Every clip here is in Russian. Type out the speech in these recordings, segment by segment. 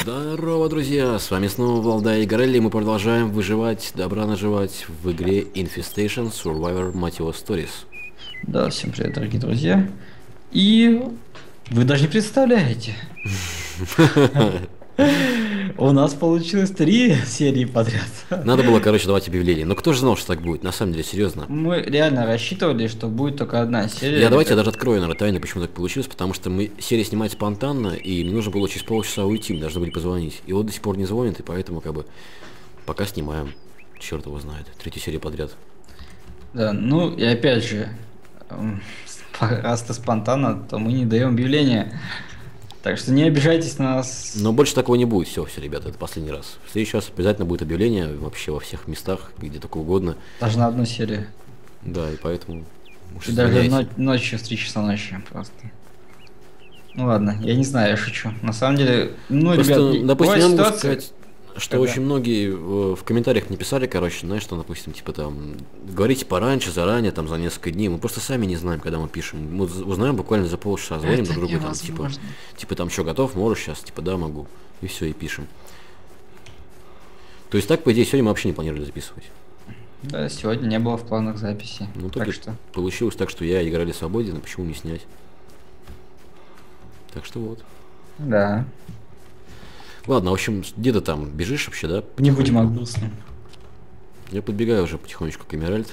Здорово, друзья! С вами снова Валдай и Горелли. Мы продолжаем выживать, добра наживать в игре Infestation Survivor Mateo Stories. Да, всем привет, дорогие друзья. И вы даже не представляете. У нас получилось 3 серии подряд. Надо было, короче, давать объявление. Но кто же знал, что так будет? На самом деле, серьезно. Мы реально рассчитывали, что будет только одна серия. Давайте я даже открою, наверное, тайну, почему так получилось. Потому что мы серия снимать спонтанно, и мне нужно было через полчаса уйти, мне должны были позвонить. И вот до сих пор не звонит, и поэтому как бы пока снимаем. Черт его знает. 3-ю серию подряд. Да, ну и опять же, раз это спонтанно, то мы не даем объявления. Так что не обижайтесь на нас. Но больше такого не будет. Все, ребята, это последний раз. В следующий раз обязательно будет объявление вообще во всех местах, где только угодно. Даже на одну серию. Да, и поэтому... И даже ночью, в 3 часа ночи просто. Ну ладно, я не знаю, я шучу. На самом деле, ну, просто, ребят, допустим, я могу ситуация, сказать, что очень многие в комментариях не писали, короче, знаешь, что, допустим, типа там, говорите пораньше, заранее, там, за несколько дней. Мы просто сами не знаем, когда мы пишем. Мы узнаем буквально за полчаса, звоним друг другу, там, типа, там, что, готов, можешь сейчас, типа, да, могу. И все, и пишем. То есть так, по идее, сегодня мы вообще не планировали записывать. Да, сегодня не было в планах записи. Ну, так что получилось так, что я играли свободен, почему не снять? Так что вот. Да. Ладно, в общем, где ты там бежишь вообще, да? Не будем о грустном. Я подбегаю уже потихонечку к Эмеральд.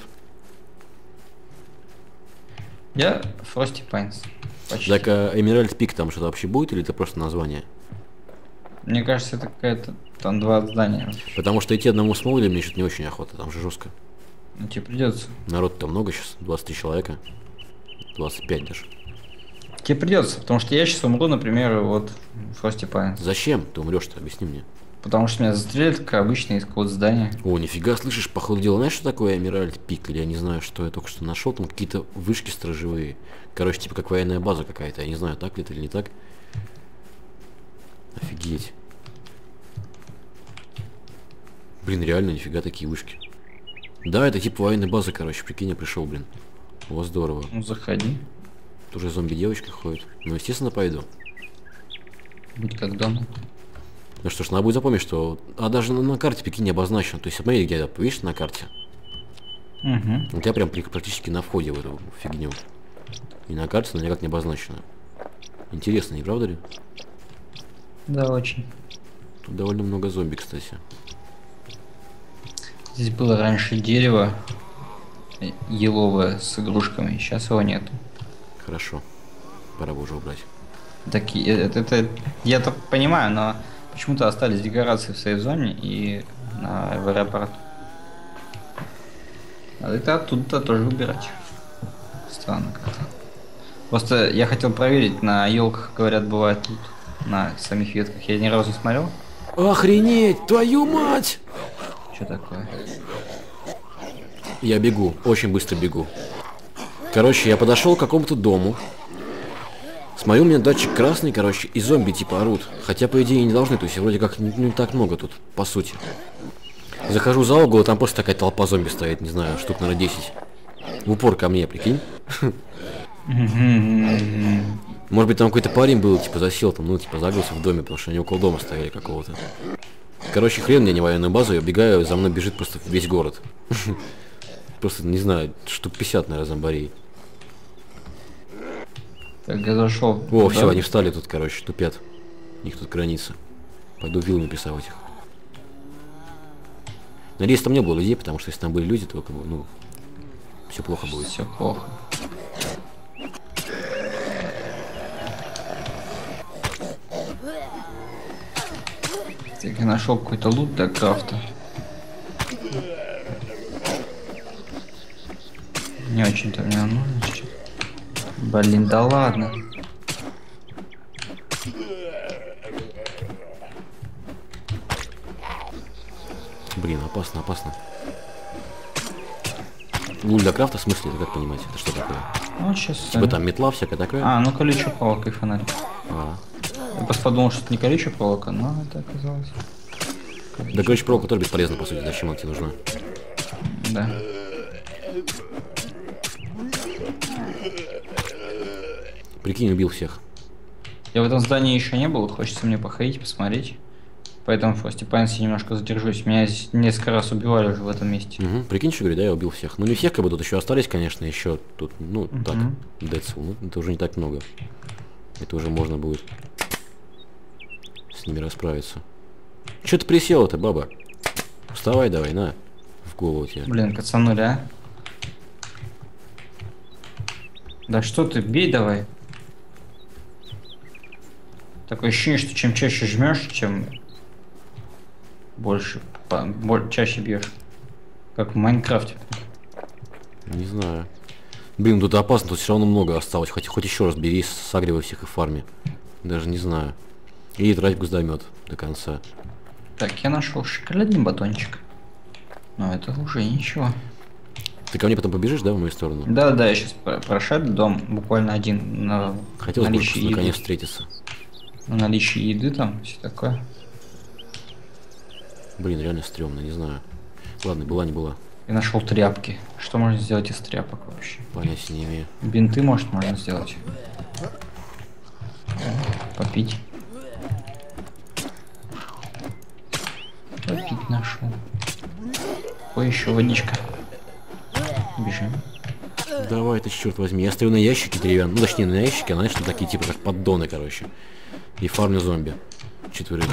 Я Frosty Pines. Почти. Так, а Эмеральд Пик там что-то вообще будет или это просто название? Мне кажется, это какая-то там 2 здания. Потому что идти одному с Молли мне что-то не очень охота, там же жестко. Ну тебе придется. Народ-то много сейчас, 23 человека. 25 даже. Тебе придется, потому что я сейчас умру, например, вот в Frosty Pines. Зачем ты умрешь-то? Объясни мне. Потому что меня застрелят, как обычно, из какого-то здания. О, нифига, слышишь, походу дела, знаешь, что такое Эмеральд Пик? Или я не знаю, что я только что нашел, там какие-то вышки сторожевые. Короче, типа как военная база какая-то, я не знаю, так ли это или не так. Офигеть. Блин, реально, нифига такие вышки. Да, это типа военной базы, короче, прикинь, я пришел, блин. О, здорово. Ну заходи. Тут уже зомби-девочка ходит. Ну, естественно, пойду. Будь как дома. Ну что ж, надо будет запомнить, что... А даже на карте, прикинь, не обозначено. То есть, смотри, где, видишь, на карте? Угу. У тебя прям практически на входе в эту фигню. И на карте, но никак не обозначено. Интересно, не правда ли? Да, очень. Тут довольно много зомби, кстати. Здесь было раньше дерево еловое с игрушками, сейчас его нету. Хорошо. Пора бы уже убрать. Такие, это я так понимаю, но почему-то остались декорации в сейф-зоне и в аэропорт. А это оттуда тоже убирать. Странно как-то. Просто я хотел проверить, на елках, говорят, бывает тут, на самих ветках. Я ни разу не смотрел. Охренеть, твою мать! Что такое? Я бегу, очень быстро бегу. Короче, я подошел к какому-то дому. Смотрю, у меня датчик красный, короче, и зомби типа орут. Хотя, по идее, не должны, то есть вроде как не так много тут, по сути. Захожу за угол, там просто такая толпа зомби стоит, не знаю, штук, наверное, 10. В упор ко мне, прикинь. Может быть, там какой-то парень был, типа, засел там, ну, типа, загрузился в доме, потому что они около дома стояли какого-то. Короче, хрен мне не военную базу, я бегаю, за мной бежит просто весь город. Просто, не знаю, штук 50, наверное, зомбарей. Так, я зашел. О, все, они встали тут, короче, тупят. У них тут граница. Пойду вилами писать их. Надеюсь, там не было людей, потому что если там были люди, то как бы, ну, все плохо будет. Все плохо. Так, я нашел какой-то лут для крафта. Не очень-то мне нужно сейчас. Блин, да ладно. Блин, опасно, опасно. Луль для крафта, в смысле, это как понимать? Это что такое? Ну, сейчас. Типа там метла всякая такая? А, ну колючая проволока и фонарь. А. Я просто подумал, что это не колючая проволока, но это оказалось. Да, короче, проволока тоже бесполезна, по сути, зачем она тебе нужна? Да. Прикинь, убил всех. Я в этом здании еще не был, хочется мне походить, посмотреть. Поэтому в Frosty Pines я немножко задержусь. Меня здесь несколько раз убивали уже в этом месте. Угу. Прикинь, что говорю, да, я убил всех. Ну не всех, как бы тут еще остались, конечно, еще тут, ну, так, Децл, ну, это уже не так много. Это уже можно будет с ними расправиться. Че ты присел-то, баба? Вставай давай, на. В голову тебе. Блин, кацанули, а? Да что ты, бей давай. Такое ощущение, что чем чаще жмешь, чем больше, чаще бьешь. Как в Майнкрафте. Не знаю. Блин, тут опасно, тут все равно много осталось. Хоть еще раз бери, сагривай всех и фарми. Даже не знаю. И трать гуздомет до конца. Так, я нашел шоколадный батончик. Но это уже ничего. Ты ко мне потом побежишь, да, в мою сторону? Да, я сейчас прошел дом, буквально один на Хотелось бы наличие наконец еды. встретиться. На наличие еды там, все такое. Блин, реально стрёмно, не знаю. Ладно, была не была. Я нашел тряпки. Что можно сделать из тряпок вообще? Понятия не имею. Бинты, может, можно сделать. Попить. Попить нашел. Ой, еще водичка. Бежим. Давай ты, черт возьми. Я стою на ящике деревянном. Ну, точнее, на ящике, а знаешь, на такие типа как поддоны, короче. И фармлю зомби. Четверых.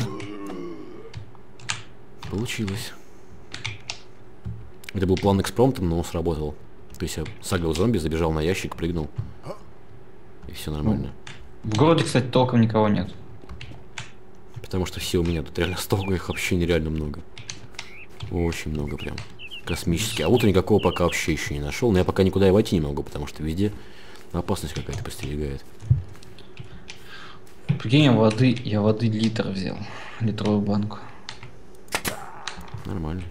Получилось. Это был план экспромтом, но он сработал. То есть я сагрил зомби, забежал на ящик, прыгнул. И все нормально. В городе, кстати, толком никого нет. Потому что все у меня тут реально столько, их вообще нереально много. Очень много прям. Космически. А вот никакого пока вообще еще не нашел. Но я пока никуда и войти не могу, потому что везде опасность какая-то подстерегает. Прикинь, я воды литр взял. Литровую банку. Нормально.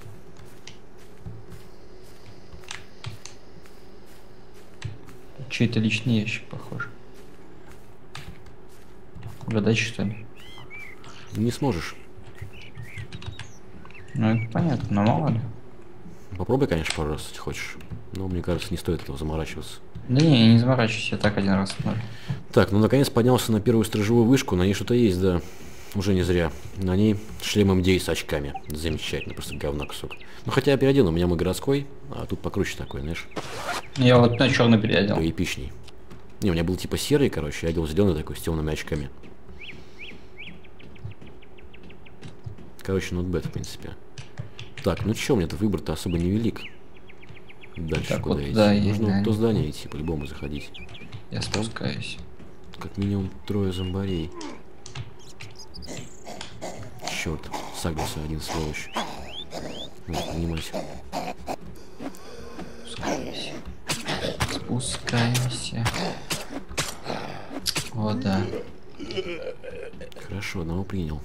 Чей-то личный ящик, похоже. Угадать, что ли? Не сможешь. Ну, это понятно, но мало ли. Попробуй, конечно, пару раз, если хочешь. Но мне кажется, не стоит этого заморачиваться. Да не, я не заморачиваюсь, я так один раз. Так, ну наконец поднялся на первую сторожевую вышку. На ней что-то есть, да. Уже не зря. На ней шлем МД с очками. Замечательно, просто говна кусок. Ну хотя я переодел, у меня мой городской, а тут покруче такой, знаешь. Я вот на черный переодел. Поэпичней. Не, у меня был типа серый, короче, я одел зеленый такой с темными очками. Короче, not bad, в принципе. Так, ну чё, у меня-то выбор-то особо невелик. Дальше так, куда вот идти? туда Нужно в то здание идти, по-любому заходить. Я спускаюсь. Как минимум 3 зомбарей. Черт, сагрился один сволочь. Надо понимать. Спускаемся. Спускаемся. О, да. Хорошо, одного принял.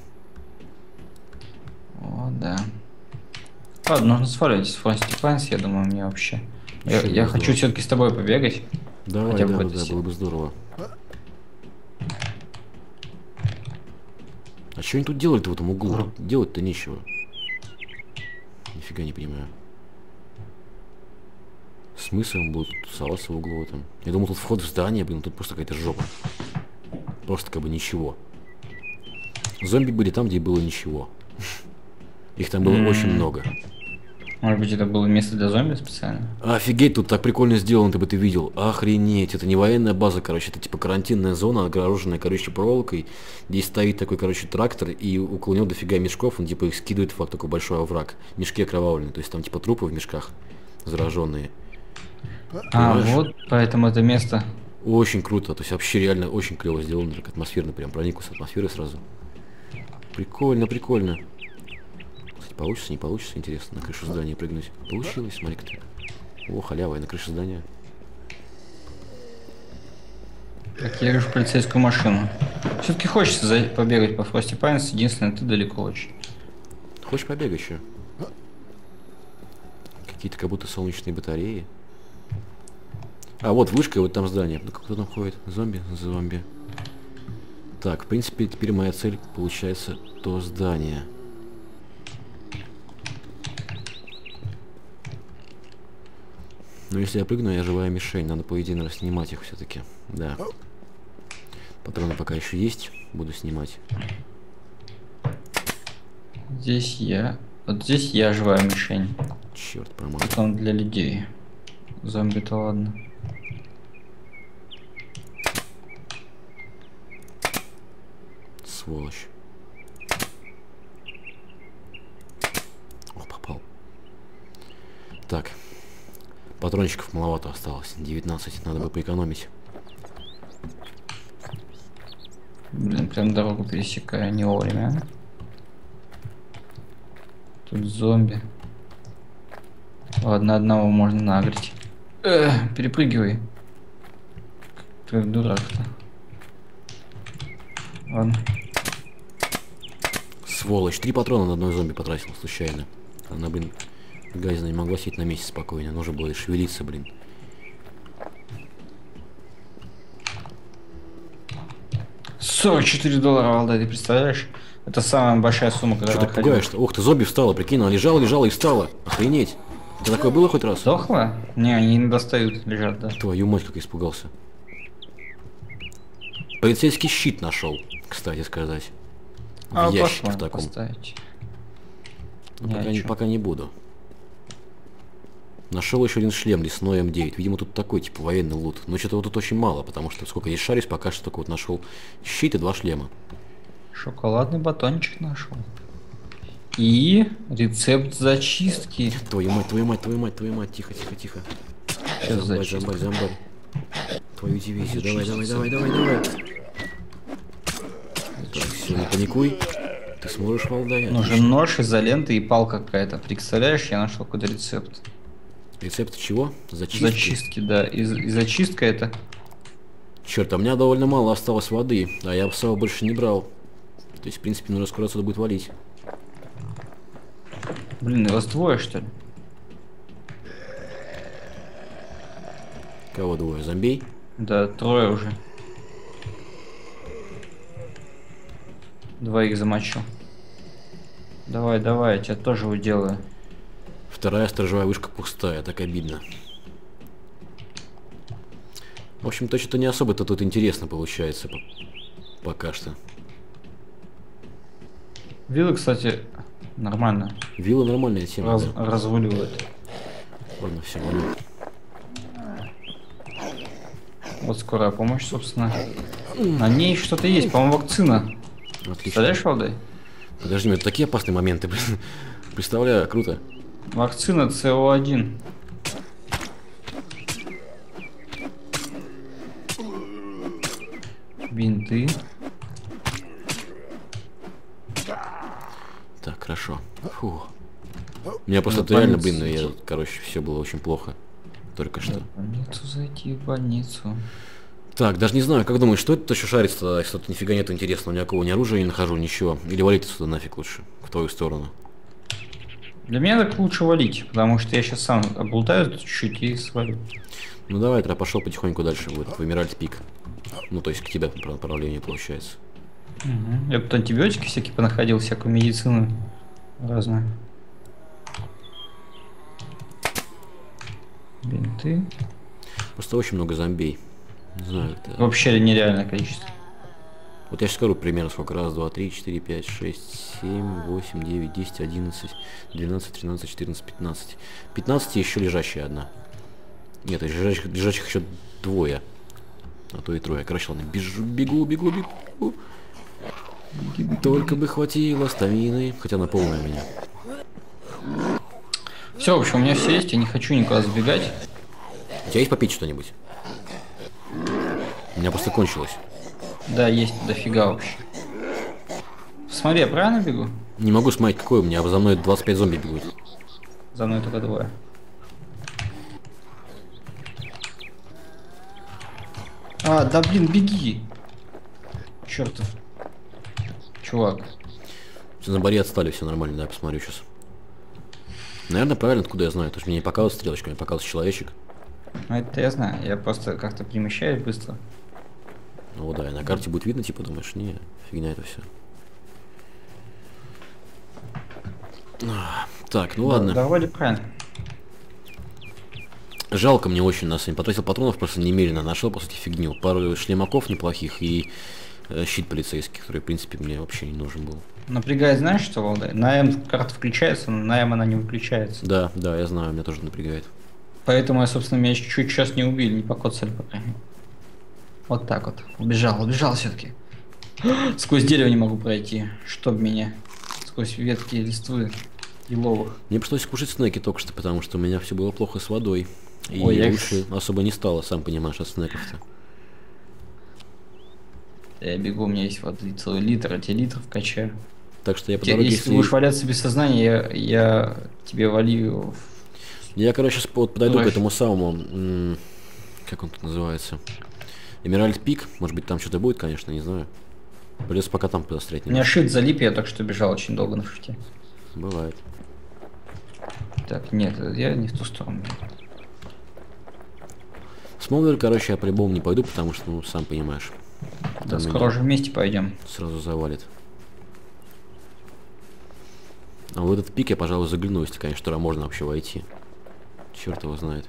О, да. Ладно, нужно сваливать с Frosty Pines, я думаю, мне вообще. Я хочу все-таки с тобой побегать. Давай, хотя бы да, в этой да, серии. было бы здорово. А что они тут делают в этом углу? Делать-то нечего. Нифига не понимаю. Смысл он будет тусоваться в углу там. Я думал, тут вход в здание, блин, тут просто какая-то жопа. Просто как бы ничего. Зомби были там, где было ничего. Их там было очень много. Может быть, это было место для зомби специально? Офигеть, тут так прикольно сделано, ты бы ты видел. Охренеть, это не военная база, короче, это типа карантинная зона, огороженная, короче, проволокой. Здесь стоит такой, короче, трактор, и около него дофига мешков, он типа их скидывает в такой большой овраг. Мешки окровавленные, то есть там типа трупы в мешках зараженные. Понимаешь? Вот поэтому это место. Очень круто, то есть вообще реально очень клево сделано, так атмосферно, прям проникся атмосферой сразу. Прикольно, прикольно. Кстати, получится, не получится, интересно, на крышу здания прыгнуть. Получилось, смотри-ка ты. О, халява, я на крыше здания. Так, я вижу полицейскую машину. Все-таки хочется побегать по Frosty Pines, единственное, ты далеко очень. Хочешь побегать еще? Какие-то как будто солнечные батареи. А, вот вышка, вот там здание. Ну, кто там ходит? Зомби? Зомби. Так, в принципе, теперь моя цель получается то здание. Но если я прыгну, я живая мишень. Надо, по идее, наверное, снимать их все-таки. Да. Патроны пока еще есть. Буду снимать. Здесь я. Вот здесь я живая мишень. Черт, промах. Потом для людей. Зомби-то ладно. Сволочь. Ох, попал. Так. Патрончиков маловато осталось. 19. Надо бы поэкономить. Блин, прям дорогу пересекаю не вовремя. Тут зомби. Ладно, одного можно нагреть. Перепрыгивай. Ты дурак-то. Ладно. Сволочь. 3 патрона на одной зомби потратил случайно. Она, блин, газина не могла сидеть на месте спокойно. Нужно было шевелиться, блин. $44, Алда, ты представляешь? Это самая большая сумма, когда Что ты пугаешь-то? Ух ты, зомби встала, прикинь, она лежала и встала. Охренеть. Это такое было хоть раз? Сдохла? Не, они не достают, лежат, да. Твою мать, как испугался. Полицейский щит нашел, кстати сказать. В ящике в таком. Поставить. Пока не буду. Нашел еще один шлем лесной М9. Видимо, тут такой, типа, военный лут. Но что-то вот тут очень мало, потому что сколько здесь шарюсь, пока что только вот нашел щит и 2 шлема. Шоколадный батончик нашел. И рецепт зачистки. Твою мать, тихо. Сейчас Зомбарь. Твою дивизию, давай. Так, все, не паникуй. Ты сможешь, Валдай. Нужен нож, изолента и палка какая-то. Представляешь, я нашел какой-то рецепт. Рецепт чего? Зачистки, да. И зачистка это. Черт, а у меня довольно мало осталось воды, а я сал больше не брал. То есть, в принципе, нужно скоро отсюда будет валить. Блин, вас двое, что ли? Кого двое? Зомбей? Да, 3 уже. 2 замочу. Давай, я тебя тоже уделаю. 2-я сторожевая вышка пустая, так обидно. В общем-то, что-то не особо-то тут интересно получается пока что. Вилла, кстати, нормально. Вилла нормальная тема. Разруливает. Ладно, все, ладно. Вот скорая помощь, собственно. На ней что-то есть, по-моему, вакцина. Отлично. Представляешь, Валдай? Подожди, это такие опасные моменты, блин. Представляю, круто. Вакцина СО1. Бинты. Так, хорошо. Фу. У меня просто реально, блин, короче, все было очень плохо. Только что. В больницу зайти, в больницу. Так, даже не знаю, как думаешь, что это еще шарится, если тут нифига нет интересного, никакого ни оружия не нахожу, ничего. Или валить отсюда нафиг лучше, в твою сторону. Для меня так лучше валить, потому что я сейчас сам облутаю чуть-чуть и свалю. Ну давай, тогда пошел потихоньку дальше, в этот Эмеральд Пик. Ну, то есть к тебе направление получается. Угу. Я тут антибиотики всякие понаходил, всякую медицину разную. Бинты. Просто очень много зомбей. Не знаю, это... Вообще нереальное количество. Вот я сейчас скажу примерно сколько. Раз, два, три, 4, 5, 6, 7, 8, 9, 10, 11, 12, 13, 14, 15. 15 еще лежащая одна. Нет, лежачих еще 2. А то и 3. Короче, ладно, бегу. Только бы хватило стамины. Хотя она полная у меня. Все, в общем, у меня все есть, я не хочу никуда забегать. У тебя есть попить что-нибудь? У меня просто кончилось. Да, есть дофига вообще. Смотри, я правильно бегу? Не могу смотреть, какой у меня, а за мной 25 зомби бегут. За мной только 2. А, да блин, беги. Чертов. Чувак. Все на баре отстали, все нормально, да, я посмотрю сейчас. Наверное, правильно, откуда я знаю, потому что мне не показывает стрелочка, мне показывает человечек. Ну это я знаю, я просто как-то перемещаюсь быстро. Ну да, и на карте будет видно, типа, думаешь, не, фигня это все. Так, ну ладно. Да, вроде правильно. Жалко мне очень, нас не потратил патронов просто немерено, нашел, по сути, фигню. Пару шлемаков неплохих и щит полицейский, который, в принципе, мне вообще не нужен был. Напрягает, знаешь что, Валдай? На М карта включается, но на М она не выключается. Да, да, я знаю, меня тоже напрягает. Поэтому я, собственно, меня чуть-чуть сейчас не убили, не покоцали пока. Вот так вот. Убежал все-таки. Сквозь дерево не могу пройти. Чтоб меня. Сквозь ветки и листвы еловых. Мне пришлось кушать снеки только что, потому что у меня все было плохо с водой. И Ой, я лучше особо не стало, сам понимаешь, от снеков-то. Я бегу, у меня есть воды целый литр, а тебе литров качаю. Так что я по дороге, Если ты будешь валяться без сознания, я тебе волью. Я, короче, подойду к Ой. этому самому... Как он тут называется? Эмеральд Пик. Может быть, там что-то будет, конечно, не знаю. Придется пока там подострять. У меня шит залип, я только что бежал очень долго на шифте. Бывает. Так, нет, я не в ту сторону. В Смолвиль, короче, я по-любому не пойду, потому что, ну, сам понимаешь. Да, Там скоро меня уже вместе пойдем. сразу завалит. А в этот пик я, пожалуй, загляну, если, конечно, туда можно вообще войти. Черт его знает.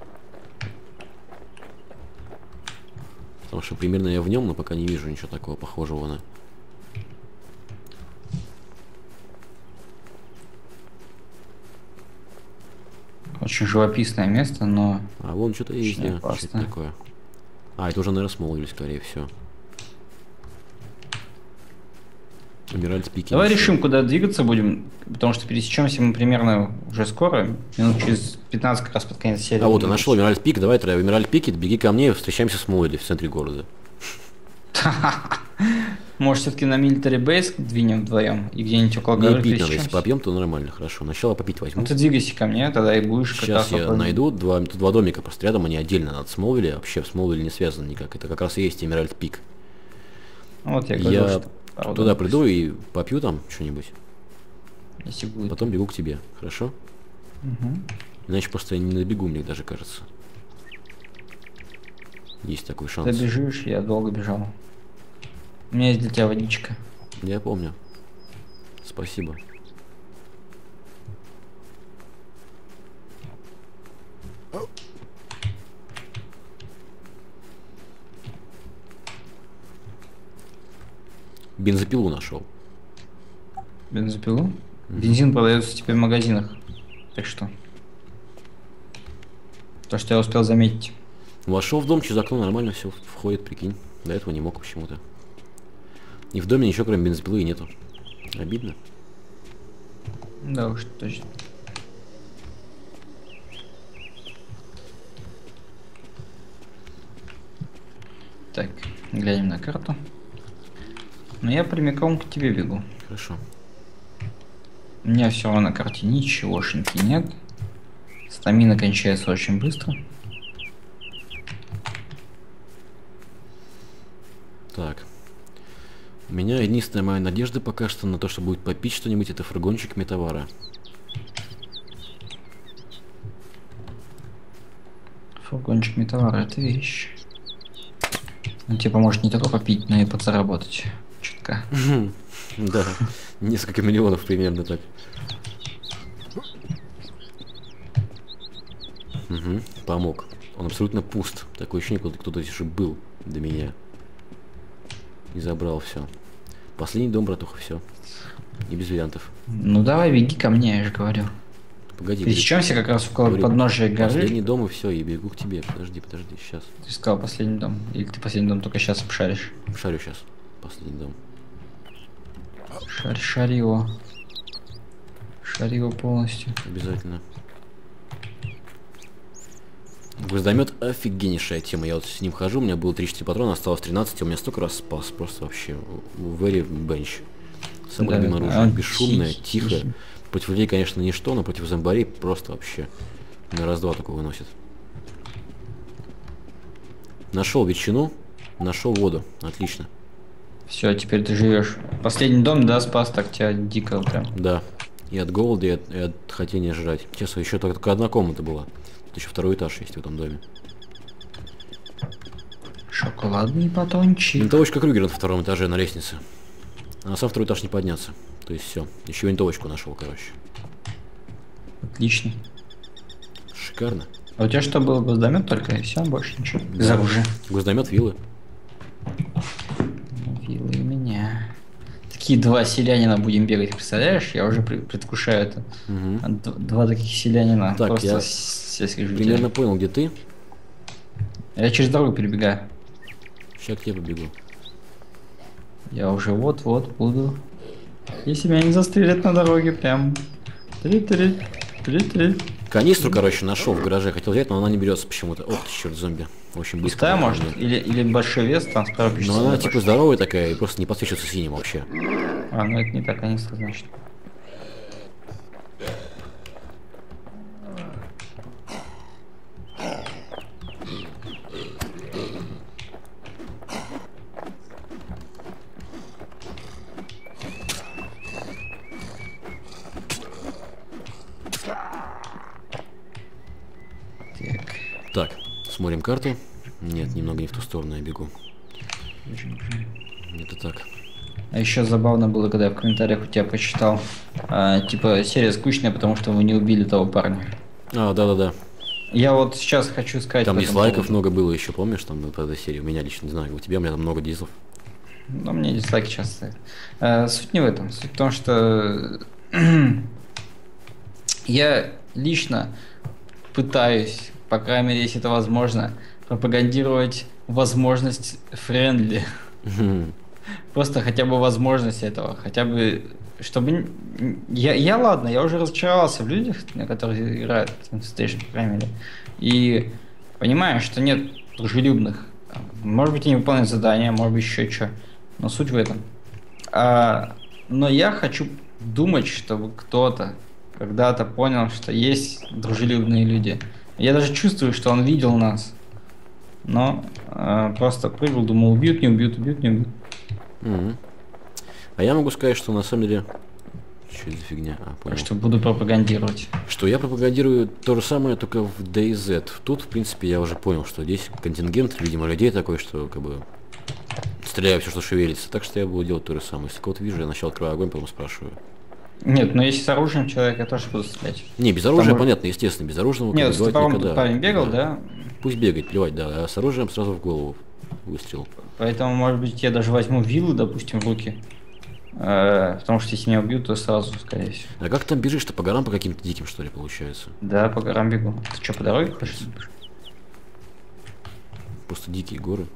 Потому что примерно я в нем, но пока не вижу ничего такого похожего на... Очень живописное место, но... А вон что-то есть, Очень да. Что опасно. это такое? А, это уже, наверное, Смолвиль, скорее всего. Эмеральд Пики. Давай решим, куда двигаться будем, потому что пересечемся мы примерно уже скоро, минут через 15 как раз под конец серии. А вот я нашел Эмеральд Пик, давай тогда в Эмеральд Пике, беги ко мне, встречаемся в Смолвиле, в центре города. Может, все-таки на Military Base двинем вдвоем и где-нибудь около Не горы пить надо, если пересечемся? попьем, то нормально, хорошо. Сначала попить возьму. Ну ты двигайся ко мне, тогда и будешь как Сейчас раз я около- найду тут два домика просто рядом, они отдельно от Смолвиля, вообще в Смолвиле не связаны никак. Это как раз и есть Эмеральд Пик. Вот я говорю, Я что пару туда домиков, приду и попью там что-нибудь, если будет. потом бегу к тебе, хорошо? Мгм. Иначе просто я не добегу, мне даже кажется. Есть такой Ты шанс. бежишь, я долго бежал. У меня есть для тебя водичка. Я помню. Спасибо. Бензопилу нашел. Бензопилу? Бензин продается теперь в магазинах. Так что. То, что я успел заметить. Вошел в дом, через окно нормально все входит, прикинь. До этого не мог почему-то. И в доме ничего кроме бензопилы и нету. Обидно. Да уж, точно. Так, глянем на карту. Но я прямиком к тебе бегу. Хорошо. У меня всего на карте ничегошеньки нет. Стамина кончается очень быстро. Так. У меня единственная моя надежда пока что на то, что будет попить что-нибудь, это фургончик метавара. Фургончик металлара — это вещь. Он тебе поможет не только попить, но и подзаработать. Чутка. Да, несколько миллионов примерно так. Угу, помог. Он абсолютно пуст. Такое ощущение, как кто-то здесь уже был до меня. И забрал все. Последний дом, братуха, все. И без вариантов. Ну давай, беги ко мне, я же говорю. Погоди. Пересечемся как раз около говорю, подножия горы. Последний дом и все, и бегу к тебе. Подожди, сейчас. Ты сказал последний дом. Или ты последний дом только сейчас обшаришь? Шарю сейчас. Последний дом. Шарь его. Шарь его полностью. Обязательно. Гвоздомет офигеннейшая тема. Я вот с ним хожу, у меня было 34 патрона, осталось 13, и у меня столько раз спас. Просто вообще very bench. Самое Да, любимое оружие. он Бесшумное, тихий, тихое. тихий. Против людей, конечно, ничто, но против зомбарей просто вообще на раз-два такого выносит. Нашел ветчину, нашел воду. Отлично. Все, теперь ты живешь. Последний дом, да, спас так тебя дико прям. Да. И от голода, и от хотения жрать. Честно, еще только одна комната была. Тут еще второй этаж есть в этом доме. Шоколадный батончик. Винтовочка Крюгера на втором этаже на лестнице. А на сам второй этаж не подняться. То есть все. Еще винтовочку нашел, короче. Отлично. Шикарно. А у тебя что было, гвоздомет только и все, больше ничего? Из оружия. Гвоздомет, вилы. вилы у меня. Такие два селянина будем бегать, представляешь? Я уже предвкушаю это. Два таких селянина. Так, просто я сельских жителей. примерно понял, где ты. Я через дорогу перебегаю. Сейчас к тебе побегу. Я уже вот-вот буду. Если меня не застрелят на дороге, прям... Три-три. Канистру, короче, нашел в гараже. Хотел взять, но она не берется почему-то. Ох ты, черт, зомби. Очень быстро. Пустая, может? Или большой вес, там справа пишется. Но она типа здоровая такая и просто не подсвечивается синим вообще. А, ну это не так, канистра, значит. Так, смотрим карту. Нет, немного не в ту сторону я бегу. Это так. А еще забавно было, когда я в комментариях у тебя почитал, типа, серия скучная, потому что вы не убили того парня. А, да-да-да. Я вот сейчас хочу сказать... Там дизлайков много было еще, помнишь, там по этой серии? У меня лично, не знаю, у тебя, у меня там много дизлов. Ну, мне дизлайки часто стоят. Суть не в этом. Суть в том, что я лично пытаюсь, по крайней мере, если это возможно, пропагандировать возможность френдли. Просто хотя бы возможность этого, хотя бы, чтобы... Я ладно, я уже разочаровался в людях, которые играют в PlayStation, по крайней мере, и понимаю, что нет дружелюбных. Может быть, они выполняют задания, может быть, еще что, но суть в этом. Но я хочу думать, чтобы кто-то когда-то понял, что есть дружелюбные люди. Я даже чувствую, что он видел нас, но просто прыгал, думал, убьют, не убьют, убьют, не убьют. А я могу сказать, что на самом деле... Что это за фигня? А, понял. Что буду пропагандировать. Что я пропагандирую то же самое, только в DayZ. Тут, в принципе, я уже понял, что здесь контингент, видимо, людей такой, что как бы стреляю все, что шевелится. Так что я буду делать то же самое. Если кого-то вижу, я сначала открываю огонь, потом спрашиваю. Нет, но если с оружием человек, я тоже буду стрелять. Не, без оружия, понятно, естественно, без оружия. Нет, с топором парень бегал, да? Пусть бегает, плевать, да, а с оружием сразу в голову выстрел. Поэтому, может быть, я даже возьму виллы, допустим, в руки. Потому что если меня убьют, то сразу, скорее всего. А как ты там бежишь-то? По горам по каким-то диким, что ли, получается? Да, по горам бегу. Ты что, по дороге хочешь? Просто дикие горы.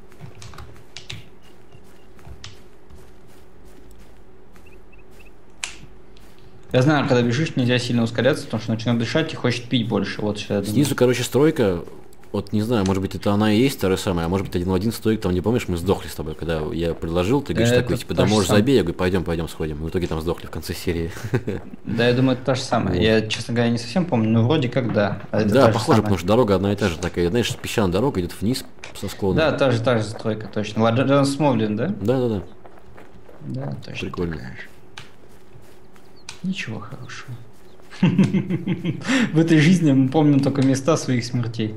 Я знаю, когда бежишь, нельзя сильно ускоряться, потому что начинает дышать и хочет пить больше. Вот сейчас. Снизу, короче, стройка. Вот не знаю, может быть, это она и есть та же самая, а может быть, один в один стоит, там, не помнишь, мы сдохли с тобой, когда я предложил, ты говоришь такой, типа, да можешь забей, я говорю, пойдем сходим. В итоге там сдохли в конце серии. Да, я думаю, это то же самое. Вот. Я, честно говоря, не совсем помню, но вроде как да. Да, похоже, потому что дорога одна и та же такая, знаешь, песчаная дорога идет вниз со склона. Да, та же стройка, точно. Рядом с Мовлин, да? Да. Да, точно. Прикольно. Ничего хорошего. В этой жизни мы помним только места своих смертей.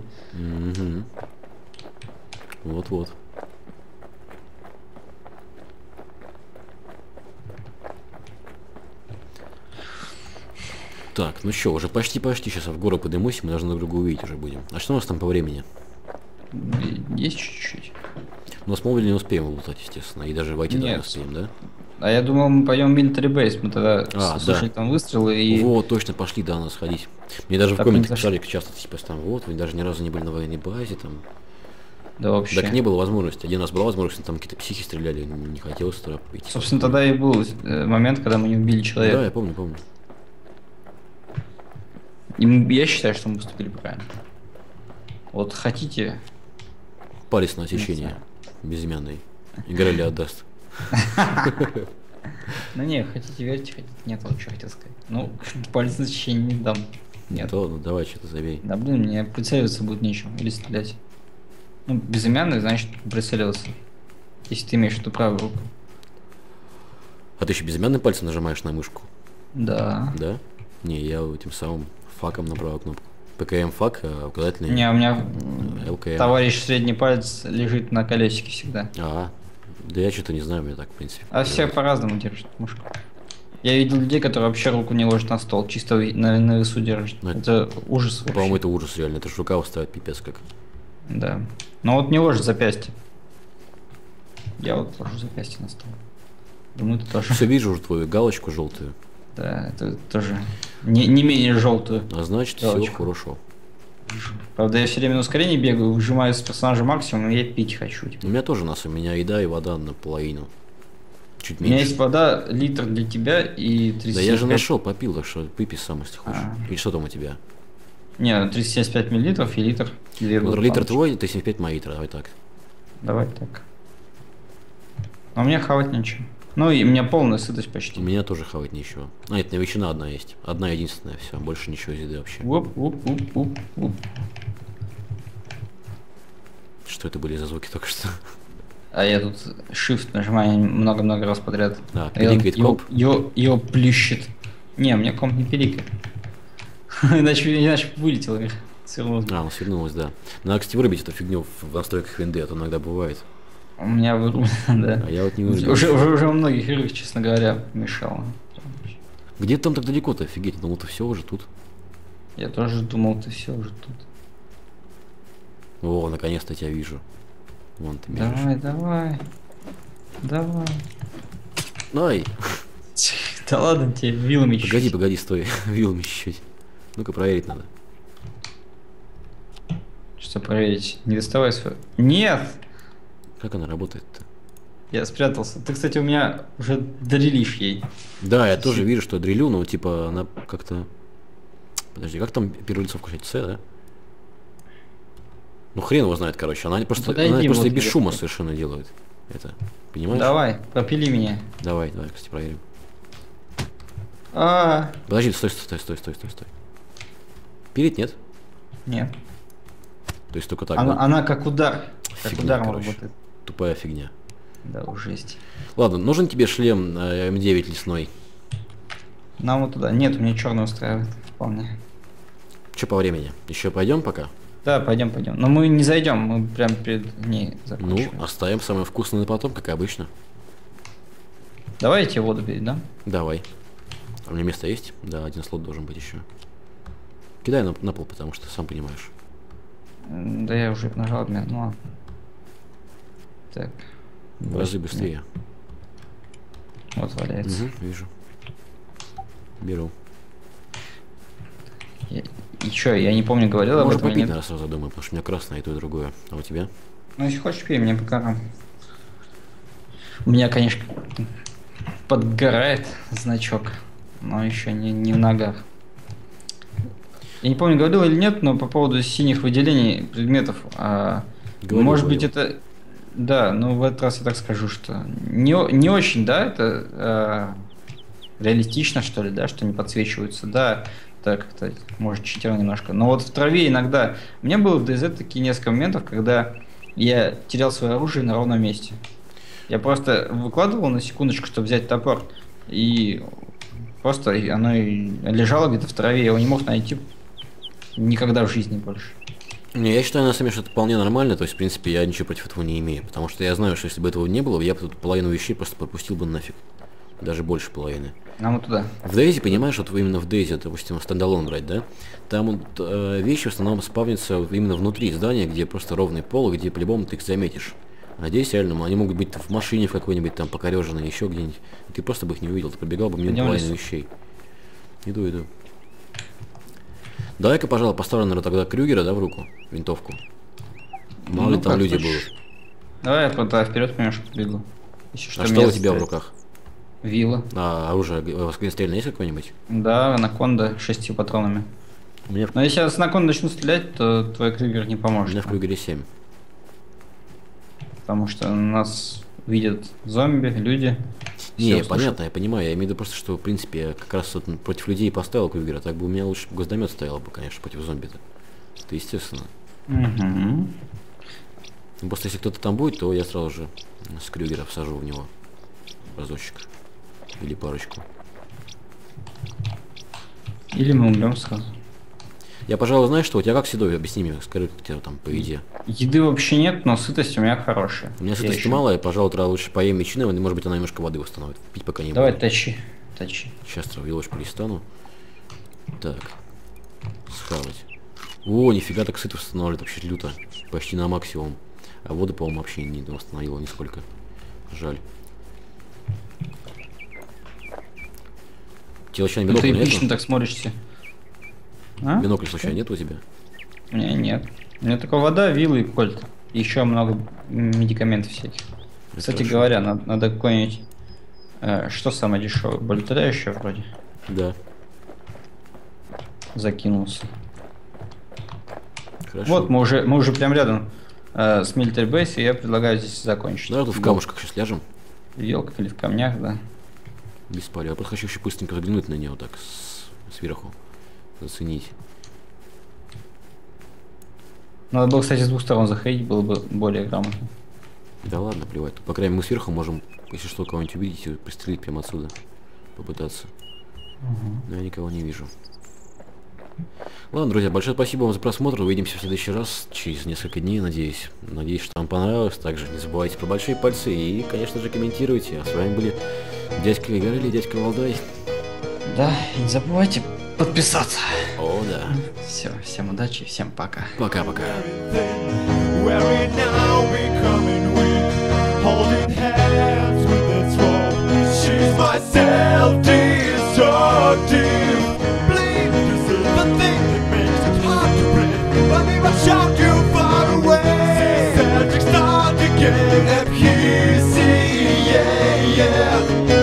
Вот. Так, ну что, уже почти сейчас в гору поднимусь, мы должны друг друга увидеть уже будем. А что у нас там по времени? Есть чуть-чуть. Но с Мовли не успеем лутать, естественно, и даже войти не успеем, да? А я думал, мы пойдем в Military Base, мы тогда слушали там выстрелы и... Вот, точно, пошли, да, надо сходить. Мне даже в комментах писали часто, типа, там, вот, вы даже ни разу не были на военной базе, там. Да вообще. Так не было возможности. Один раз была возможность, там какие-то психи стреляли, не хотелось туда пойти. Собственно, тогда и был момент, когда мы не убили человека. Да, я помню. И я считаю, что мы поступили правильно. Вот хотите... Палец на отсечение. Безымянный. Игорь отдаст. Ну не, хотите верьте, хотите нет, вот что хотел сказать. Ну, палец на отсечение не дам. Нет. То, ну давай что-то забей. Да блин, мне прицеливаться будет нечем. Или стрелять. Ну, безымянный, значит, прицеливаться. Если ты имеешь в виду правую руку. А ты еще безымянным пальцем нажимаешь на мышку? Да. Да? Не, я этим самым факом на правую кнопку. ПКМ фак, а указательный. Не, у меня ЛКМ. Товарищ средний палец лежит на колесике всегда. Да я что-то не знаю, у меня так, в принципе. А все по-разному держат мышку. Я видел людей, которые вообще руку не ложат на стол, чисто на весу держат. Это ужас. По-моему, это ужас реально, это ж рука устает пипец как. Да. Но вот не ложит запястье. Я вот ложу запястье на стол. Думаю, ты тоже. Все вижу уже твою галочку желтую. Да, это тоже не менее желтую. А значит, все галочку. хорошо. Правда, я все время на ускорении бегаю, выжимаю с персонажа максимум, и я пить хочу. У меня тоже у меня еда и вода наполовину. Чуть У меня меньше. есть вода, литр для тебя и 35... Да я же нашел, попил, так что выпей сам, если хочешь. А. Или что там у тебя? Не, 375 миллилитров и литр. Вот литр твой, ты 75 мои, давай так. Давай так. А у меня хавать нечего. Ну и у меня полная сытость У почти. меня тоже хавать нечего. А, это ветчина одна есть. Одна единственная, все, больше ничего из еды вообще. Уп. Что это были за звуки только что? А я тут shift нажимаю много-много раз подряд. А, пиликает комп? Его плющит. Не, у меня комп не пиликает. Иначе вылетел их. А, он свернулась, да. Надо, кстати, вырубить эту фигню в настройках винды, а то иногда бывает. У меня вырублено, да. А я вот не вырубил. Уже во многих играх, честно говоря, мешало. Где ты там так далеко-то, офигеть? Думал, ты все уже тут. Я тоже думал, ты все уже тут. О, наконец-то тебя вижу. Вон ты бежишь. Давай. Ай! Да ладно тебе, вилами чуть-чуть. Погоди, стой. Вилами чуть-чуть. Ну-ка, проверить надо. Что проверить? Не доставай свою. Нет! Как она работает-то? Я спрятался. Ты, кстати, у меня уже дрелишь ей. Да, я тоже вижу, что дрелю, но типа она как-то... Подожди, как там первое лицо включать? С, да? Ну хрен его знает, короче. Она просто и без шума совершенно делает. Это, понимаешь? Давай, пропили меня. Давай, кстати, проверим. Подожди, стой. Пилить нет? Нет. То есть только так, она как удар. Фигня, как удар короче. работает. Тупая фигня. Да, уж есть. Ладно, нужен тебе шлем М9 лесной? Нам вот туда. Нет, у меня черный устраивает. Вполне. Че по времени? Еще пойдем пока? Да, пойдем. Но мы не зайдем, мы прям перед ней закончим. Ну, оставим самое вкусное на потом, как обычно. Давай я тебе воду передам. Давай. А у меня место есть? Да, один слот должен быть еще. Кидай на пол, потому что сам понимаешь. Да я уже нажал обмен, ну ладно. Так. В разы быстрее. Вот валяется. Угу, вижу. Беру. И чё, я не помню, говорил об Можно этом. попить, наверное, сразу думаю, потому что у меня красное и то, и другое. А у тебя? Ну, если хочешь, пей, мне пока. У меня, конечно, подгорает значок, но еще не в ногах. Я не помню, говорил или нет, но по поводу синих выделений предметов. Может быть, это... Да, ну в этот раз я так скажу, что не очень, да, это реалистично, что ли, да, что не подсвечиваются, да, это как-то, может, читерно немножко. Но вот в траве иногда... У меня было в DayZ такие несколько моментов, когда я терял свое оружие на ровном месте. Я просто выкладывал на секундочку, чтобы взять топор, и просто оно лежало где-то в траве, я его не мог найти никогда в жизни больше. Не, я считаю, на самом деле, что это вполне нормально, то есть, в принципе, я ничего против этого не имею, потому что я знаю, что если бы этого не было, я бы тут половину вещей просто пропустил бы нафиг. Даже больше половины. Нам вот туда. В Дейзи, понимаешь, вот именно в Дейзи, допустим, стендалон брать, да? Там вот, вещи в основном спавнятся именно внутри здания, где просто ровный пол, где по-любому ты их заметишь. А здесь реально они могут быть в машине в какой-нибудь там покореженной, еще где-нибудь. И ты просто бы их не увидел, ты пробегал бы мимо половины вещей. Иду. Давай-ка, пожалуй, поставлю, наверное, тогда Крюгера, да, в руку, винтовку. Мало ли там люди будут. Давай я туда вперед, конечно, побегу. А что у тебя в руках? Вилла. А оружие скорострельное есть какое-нибудь? Да, анаконда 6 патронами. Но если я с анаконда начну стрелять, то твой Крюгер не поможет. У меня в Крюгере 7. Потому что нас видят зомби, люди. Не, понятно, я понимаю. Я имею в виду просто, что, в принципе, я как раз вот против людей поставил Крюгера, так бы у меня лучше гвоздомет стоял бы, конечно, против зомби-то. Это естественно. Угу. Просто если кто-то там будет, то я сразу же с Крюгера всажу в него разочек. Или парочку. Или мы умрем сразу. Я, пожалуй, знаешь что, у тебя как с едой? Объясни мне, скажи, как тебе там по еде. Еды вообще нет, но сытость у меня хорошая. У меня сытости мало, я, пожалуй, тогда лучше поем ветчины, может быть, она немножко воды восстановит. Пить пока не буду. Давай, тащи. Сейчас вилочку листану. Так. Схавать. О, нифига, так сыто восстанавливает вообще люто. Почти на максимум. А воду, по-моему, вообще не восстановила нисколько. Жаль. Тебе случайно Ну, ты бинокля эпично нету? так смотришься. А? Бинокля случайно нет у тебя? У меня нет. У меня только вода, вилы и кольт. Еще много медикаментов всяких. Это Кстати хорошо. говоря, надо какой-нибудь... что самое дешевое? Болитаря еще вроде Да. закинулся. Хорошо. Вот, мы уже прям рядом с Military Base, и я предлагаю здесь закончить. Давай тут в камушках сейчас ляжем. В елках или в камнях, да. Без пари. Я просто хочу еще быстренько заглянуть на нее так сверху. Заценить. Надо было, кстати, с двух сторон заходить, было бы более грамотно. Да ладно, плевать. По крайней мере, мы сверху можем, если что, кого-нибудь увидеть и пристрелить прямо отсюда. Попытаться. Но я никого не вижу. Ладно, друзья, большое спасибо вам за просмотр. Увидимся в следующий раз, через несколько дней, надеюсь. Надеюсь, что вам понравилось. Также не забывайте про большие пальцы и, конечно же, комментируйте. А с вами были дядька Игорь или дядька Валдай. Да, и не забывайте подписаться. О, да. Все, всем удачи, всем пока. Пока-пока. Where we now becoming weak, holding hands with its wrong. She's my self-destructive. Bleed, this is the thing that makes it hard to breathe. Let me shout you far away. Celtics start again. FPC, yeah, yeah.